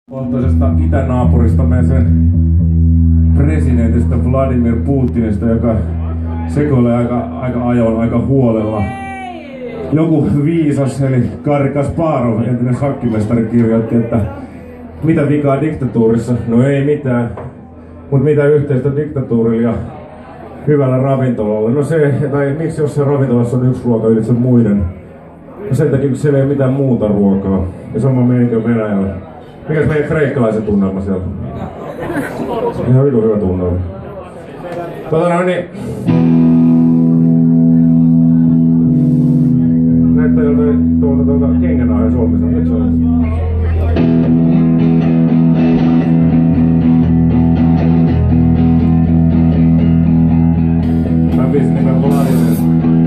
Kohtaisesta itänaapuristamme sen presidentistä Vladimir Putinista, joka sekoilee aika huolella. Joku viisas, eli Garri Kasparov, entinen shakkimestari, kirjoitti, että mitä vikaa diktatuurissa? No ei mitään, mutta mitä yhteistä diktatuurilla ja hyvällä ravintolalla? No se, tai miksi jos se ravintolassa on yksi ruoka ylitse muiden? No sen takia, kun siellä ei ole mitään muuta ruokaa. Ja sama meikä Venäjällä. Mikäs meidän kreikkalaisen tunnelma siellä? Ihan hyvä tunnelma. Näyttää joltain tuolta Kengänaajan Suomessa. Nyt se on. Mä pisin nimen Vladimir.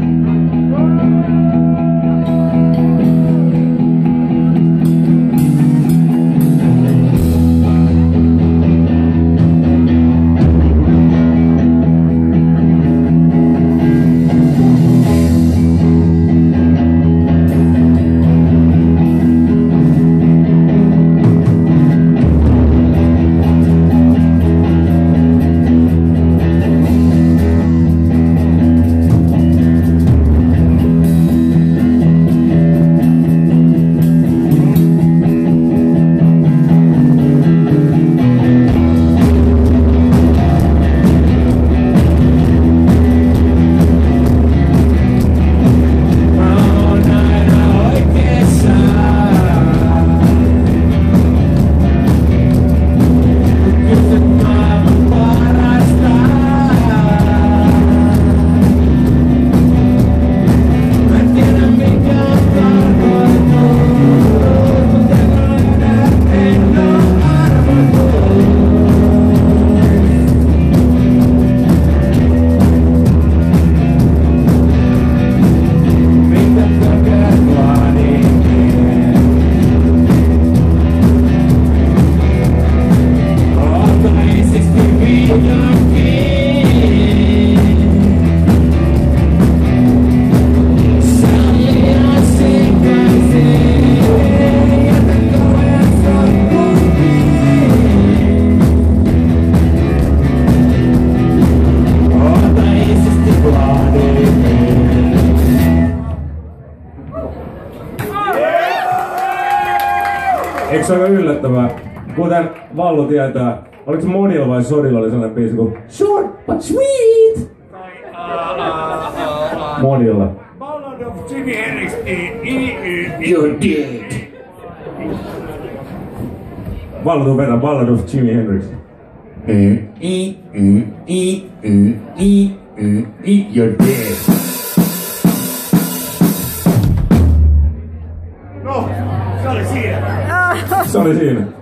Eikö se ole yllättävää? Kuten Vallu tietää, oliko se Monilla vai Sodilla oli sellainen biisi kuin Short but Sweet? Monilla. Ballad of Jimi Hendrix. You're dead. Vallu tuu vetää Ballad of Jimi Hendrix. You're dead. No, se oli siinä. Se oli siinä.